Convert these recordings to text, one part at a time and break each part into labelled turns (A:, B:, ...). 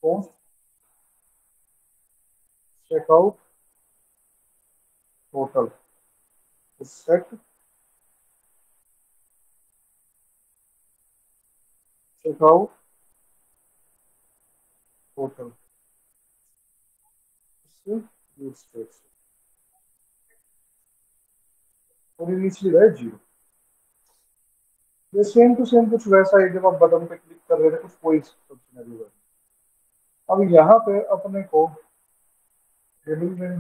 A: Post checkout total set checkout total use state और initial है zero. ये same to same कुछ वैसा ही, जब आप बटन पे क्लिक कर रहे थे कुछ कोई सिनेरियो है। अब यहाँ पे अपने को टेबल में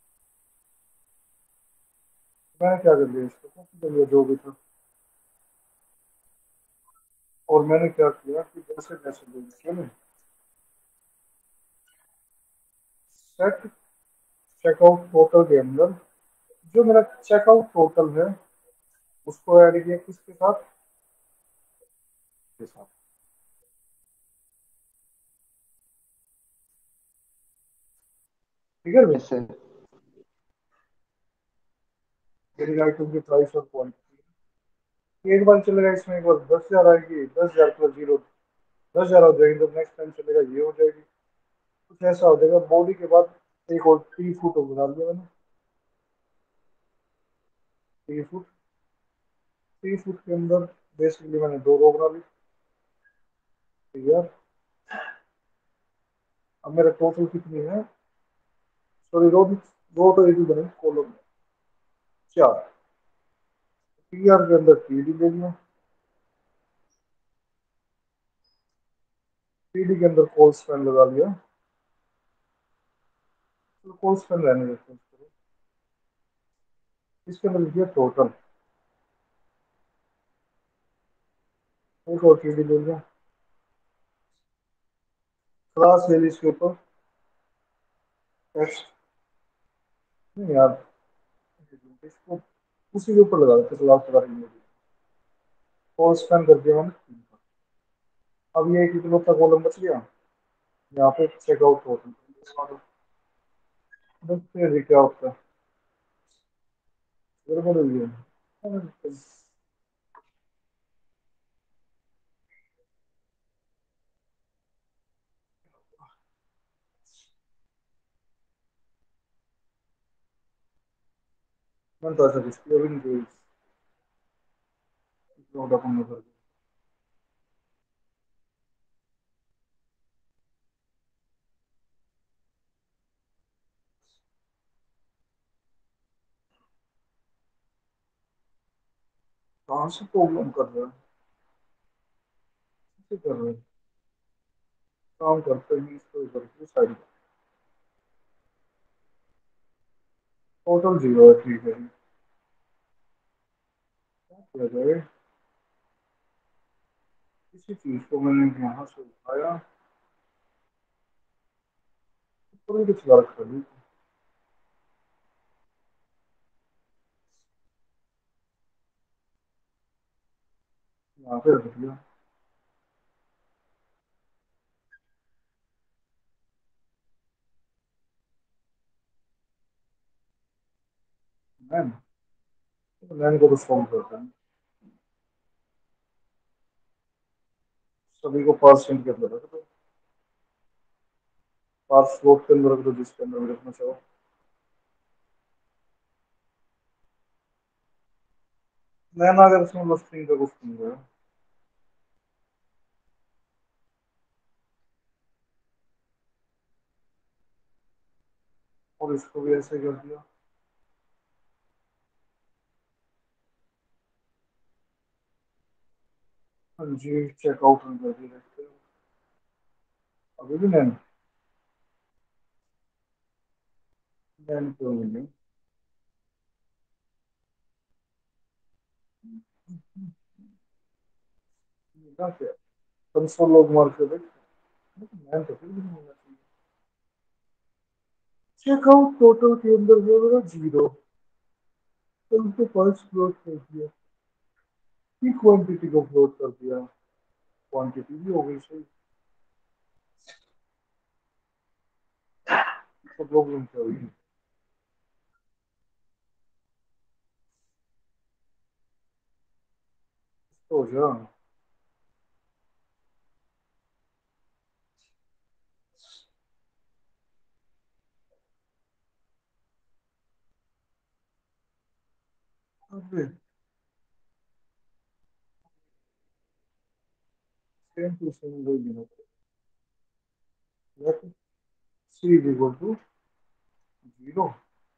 A: मैंने क्या कर लिया, इसको कॉपी कर लिया जो भी था, और मैंने क्या किया कि जैसे जैसे देखिए सेट चेकआउट टोटल के अंदर जो मेरा चेकआउट टोटल है उसको ऐड किया किसके साथ, के साथ। ठीक है भाई,
B: यस सर।
A: मेरी आइटम की प्राइस और क्वांटिटी एक बार चलेगा, इसमें एक बार 10,000 आएगी, 10,000 प्लस जीरो 10,000 हो जाएगी, जब नेक्स्ट टाइम चलेगा ये हो जाएगी। कुछ ऐसा हो जाएगा। बॉडी के बाद एक और 3 फुट बना दिया मैंने, 3 फुट। 3 फुट के अंदर बेसिकली मैंने दो रो बना ली। ठीक है, अब मेरा टोटल कितनी है, सॉरी रो तो एक ही बने, कॉलम चार। टी आर के अंदर टी डी ले लिया, टी डी के अंदर कोल स्पैन लगा लिया। तो कोल स्पैन रहने देते हैं इसको। इसके अंदर लिखिए टोटल, एक और टी डी ले लिया, क्लास ले ली इसके ऊपर टेक्स्ट। नहीं यार, इसको उसी के ऊपर लगा देते क्लास लगा रही है। कोल स्पैन कर दिया मैंने। अब ये एक इकलौता कॉलम बच गया, यहाँ पे चेकआउट टोटल। देखते हैं क्या होता है। गड़बड़ हुई है। मैंने तो ऐसा कुछ किया भी नहीं कोई, अपन में करके। कहाँ से प्रॉब्लम कर रहे हैं, कैसे कर रहे हैं, काम करते ही इसको करके साइड। टोटल जीरो है, ठीक है। क्या किया जाए, किसी चीज को मैंने यहाँ से उठाया, थोड़ी कुछ वर्क कर ली, यहाँ पे रख दिया। मैन मैन को तो फॉर्म करते हैं, सभी को परसेंट के अंदर रख दो, पार्ट फ्लोट के अंदर रख दो, जिसके अंदर भी रखना चाहो। मैन अगर इसमें मस्टिंग का कुछ नहीं है, और इसको भी ऐसे कर दिया। हाँ जी, चेकआउट कर दिया, देखते हैं अभी भी मैन मैन क्यों नहीं। क्या क्या कंसोल लॉग मार के देख, मैन तो फिर भी नहीं होना चाहिए। चेकआउट टोटल के अंदर है मेरा जीरो, तो उसको फर्स्ट फ्लोट कर दिया, की क्वांटिटी को फ्लोट कर दिया, क्वांटिटी भी हो गई सही। सब प्रॉब्लम क्या हुई, तो हो जा। अरे सेम टू सेम वही लेना पड़ेगा। C is equal to 0।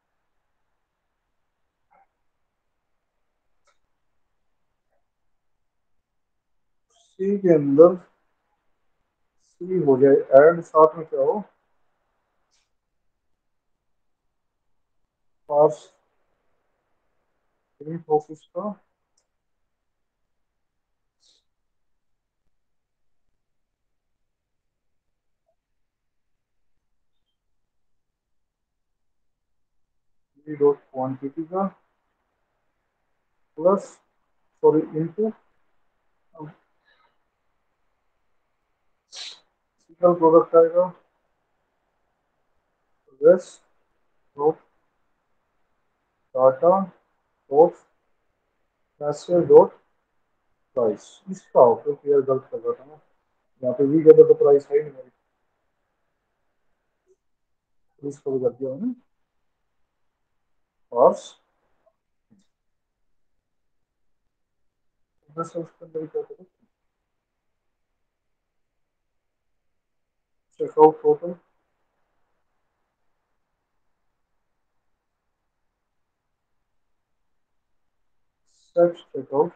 A: C के अंदर सी हो जाए एंड साथ में क्या हो, पास प्रिंट ऑफिस का सी डॉट क्वांटिटी का plus sorry into single product आएगा res dot data dot message dot price. इसका होकर क्लियर गलत कर रहा था ना, यहाँ पे वी के अंदर तो प्राइस है ही नहीं, इसको भी कर दिया मैंने पार्स। बस उसके अंदर ही क्या करूँ, चेकआउट टोटल सेट चेकआउट।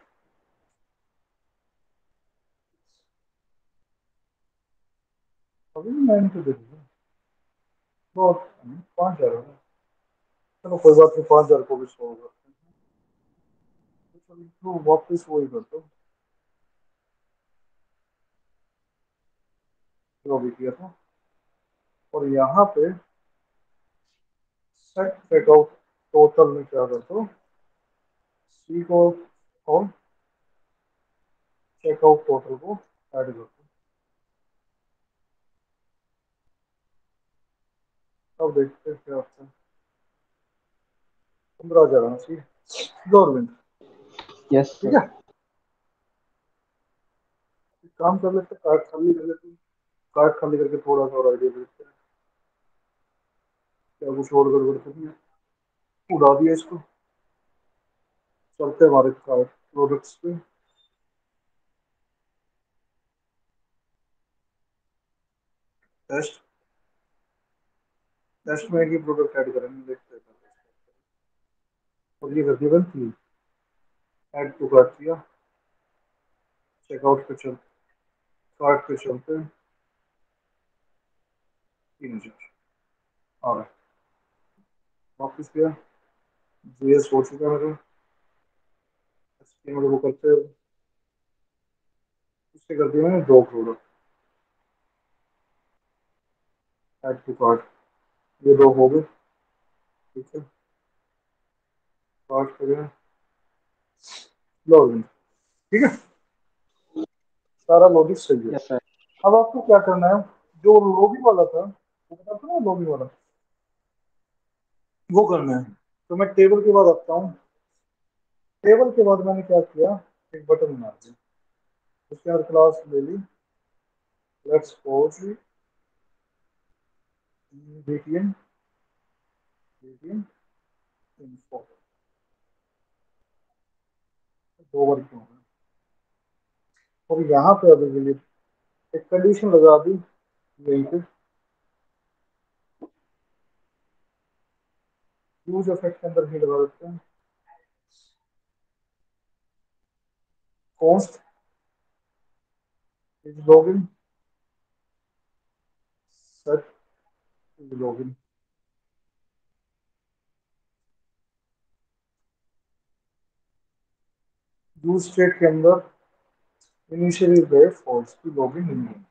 A: अभी 90 दे दीजिए, बहुत 5,000 है। चलो कोई बात नहीं, 5,000 को भी सॉल्व करते हैं। तो चलो तो वापस वही करते हो जो अभी किया था, और यहाँ पे सेट चेकआउट टोटल में क्या करते हो, सी को और चेकआउट टोटल को ऐड करते हो। अब देखते हैं क्या होता है। 15,000 आना चाहिए गवर्नमेंट।
B: यस
A: ठीक
B: सर।
A: है, एक काम कर लेते हैं, कार्ड खाली कर लेते हैं, कार्ड खाली करके थोड़ा सा और आइडिया देखते हैं क्या कुछ और गड़बड़ तो नहीं है। उड़ा दिया इसको, चलते हैं हमारे कार्ड प्रोडक्ट्स पे। टेस्ट टेस्ट में एक ही प्रोडक्ट ऐड करेंगे, देखते हैं। और ये कर दिया बंद, ऐड टू कार्ट किया, चेकआउट पे चल, कार्ट पे चलते हैं। 3,000 आ रहा है, वापस गया, जीएस हो चुका है मेरा। वो करते हैं, उससे कर दिया मैंने 2 प्रोडक्ट ऐड टू कार्ट, ये 2 हो गए। ठीक है, कार्ट करें लॉगिन। ठीक है, सारा लॉजिक सही है।
B: Yes sir.
A: अब आपको क्या करना है, जो लॉगिन वाला था वो बता था ना, लॉगिन वाला वो करना है। तो मैं टेबल के बाद आता हूँ, टेबल के बाद मैंने क्या किया, एक बटन बना दिया, उसके बाद क्लास ले ली, let's suppose BTN BTN info, 2 बार क्यों। और यहाँ पे अभी के लिए एक कंडीशन लगा दी, यहीं पे यूज इफेक्ट के अंदर ही लगा देते हैं, cost is login, set is login. Use state के अंदर इनिशियली गए फॉल्स की लॉगिन नहीं है।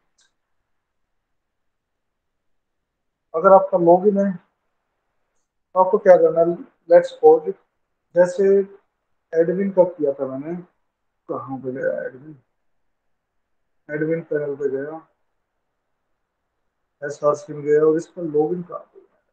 A: अगर आपका लॉगिन है तो आपको क्या करना है, लेट्स सपोज जैसे एडमिन का किया था मैंने, कहाँ पे गया एडमिन, एडमिन पैनल पे गया, एस आर स्क्रीन गया, और इसका लॉगिन का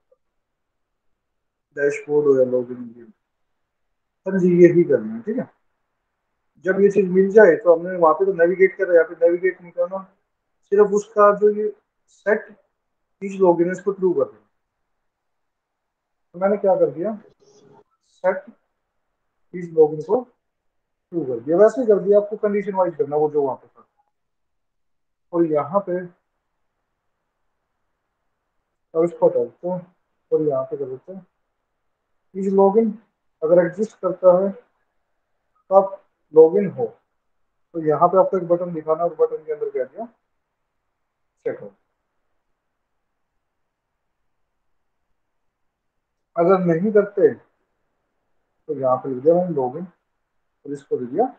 A: डैशबोर्ड हो या लॉगिन, सर जी यही करना है। ठीक है, जब ये चीज मिल जाए तो हमने वहां पे तो नेविगेट कर रहा है, यहाँ पे नेविगेट नहीं करना, सिर्फ उसका जो ये सेट इज लॉगिन है इसको ट्रू कर देना। तो मैंने क्या कर दिया, सेट इस लॉगिन को शुरू कर दिया, वैसे ही कर दिया, आपको कंडीशन वाइज करना वो जो वहां पे था। और यहाँ पे अब इसको हटा देते हैं और यहाँ पे कर देते हैं इस लॉगिन, अगर एग्जिस्ट करता है तो आप लॉगिन हो। तो यहाँ पे आपको एक बटन दिखाना और बटन के अंदर कह दिया चेकआउट। अगर नहीं करते तो यहाँ पे लिख दिया मैंने लॉगिन और इसको दे दिया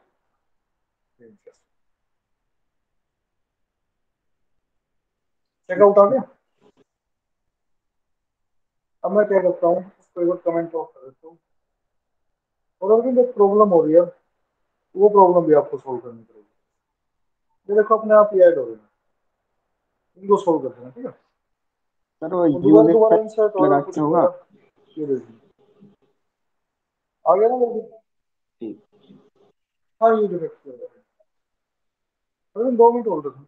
A: चेकआउट आ गया। अब मैं क्या करता हूँ, उसको एक बार कमेंट ऑफ कर देता हूँ। और अगर जो प्रॉब्लम हो रही है वो प्रॉब्लम भी आपको सोल्व करनी पड़ेगी। ये देखो अपने आप ही ऐड हो रहे हैं, इनको सोल्व कर देना, ठीक है।
B: सर वो
A: और
B: यूज
A: दोबारा
B: एक
A: दोबारा इंसर्ट
B: पैक
A: होगा
B: लगा
A: कुछ
B: के
A: नहीं
B: होगा।
A: होगा, ये देखिए आ गया ना वो।
B: ठीक।
A: हाँ ये देखिए, अरे 2 मिनट होल्ड रखो।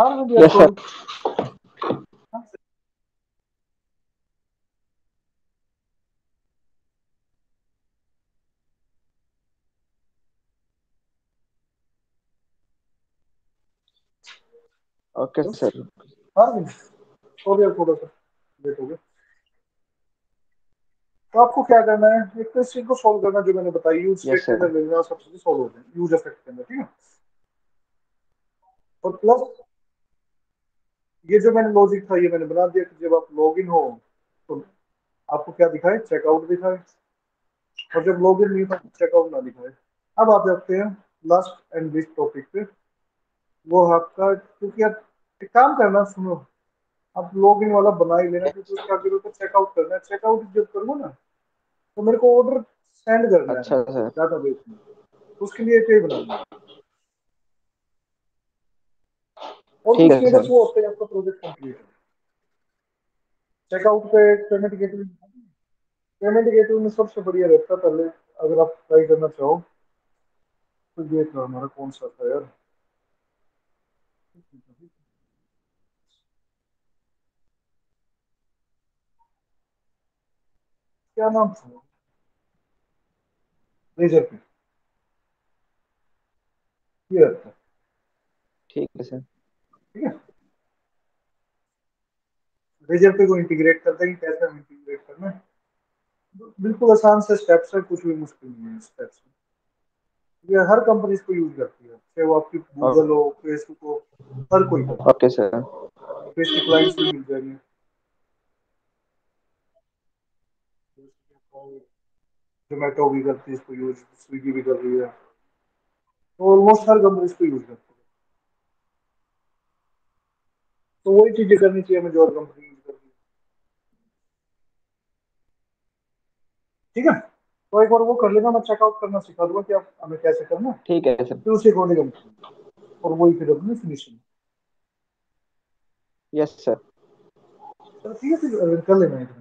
A: हाँ अरविंद यार
B: यस
A: कोई।
B: सर।
A: हाँ,
B: ओके सर।
A: हाँ अरविंद, सॉरी यार थोड़ा सा लेट हो गया। तो आपको क्या करना है, एक तो इस चीज को सॉल्व करना जो मैंने बताई, यूज
B: यस
A: स्टेट के
B: सर।
A: अंदर लेना, सब चीजें सॉल्व हो जाए यूज इफेक्ट के अंदर, ठीक है। और प्लस ये जो मैंने लॉजिक था ये मैंने बना दिया कि जब आप लॉग इन हो तो आपको क्या दिखाए, चेकआउट दिखाए, और जब लॉग इन नहीं था चेकआउट ना दिखाए। अब आप जाते हैं लास्ट एंड दिस टॉपिक पे, वो आपका, क्योंकि आप एक काम करना सुनो, आप लॉग इन वाला बना ही लेना, क्योंकि उसका आगे तो चेकआउट करना है, चेकआउट जब करूँ ना तो मेरे को ऑर्डर सेंड करना है
B: अच्छा सर।
A: डाटाबेस में, तो उसके लिए पेज बनाना है, और
B: ठीक
A: कुछ
B: है
A: नहीं, बस
B: सर।
A: वो होता है आपका प्रोजेक्ट कंप्लीट है। चेकआउट पे पेमेंट गेटवे, पेमेंट गेटवे में सबसे बढ़िया रहता है पहले, अगर आप ट्राई करना चाहो तो ये था हमारा कौन सा था यार, क्या नाम था, रेजर पे, ये रहता है,
B: ठीक है सर।
A: ठीक है। रेजर पे को इंटीग्रेट करते हैं कि कैसे हम इंटीग्रेट करना है, बिल्कुल आसान से स्टेप्स है, कुछ भी मुश्किल नहीं है स्टेप्स। ये हर कंपनी इसको यूज करती है, चाहे वो आपकी गूगल हो, फेसबुक हो, हर कोई करता
B: ओके सर।
A: है, फेस के क्लाइंट्स भी मिल जाएंगे, जोमेटो भी करती है इसको यूज, स्विगी भी कर रही है, तो ऑलमोस्ट हर कंपनी इसको यूज करती है। तो वही चीजें करनी चाहिए हमें जो हर कंपनी यूज कर रही है, ठीक है। तो एक बार वो कर लेना, मैं चेकआउट करना सिखा दूंगा कि आप हमें कैसे करना है,
B: ठीक है सर।
A: फिर उसी अकॉर्डिंग हम करेंगे, और वही फिर अपनी फिनिशिंग।
B: Yes sir.
A: चलो ठीक है, फिर कर लेना है।